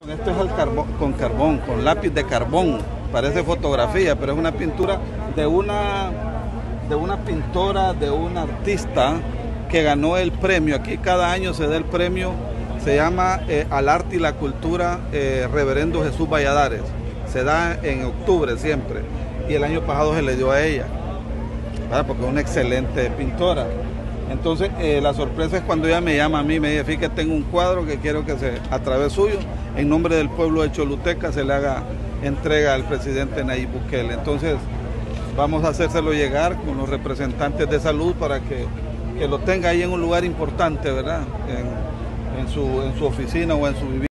Esto es con carbón, con lápiz de carbón, parece fotografía, pero es una pintura de una pintora, de una artista que ganó el premio. Aquí cada año se da el premio, se llama al arte y la cultura Reverendo Jesús Valladares. Se da en octubre siempre, y el año pasado se le dio a ella, ¿verdad? Porque es una excelente pintora. Entonces la sorpresa es cuando ella me llama a mí, me dice: fíjate, tengo un cuadro que quiero que a través suyo, en nombre del pueblo de Choluteca, se le haga entrega al presidente Nayib Bukele. Entonces vamos a hacérselo llegar con los representantes de salud para que lo tenga ahí en un lugar importante, ¿verdad? En su oficina o en su vivienda.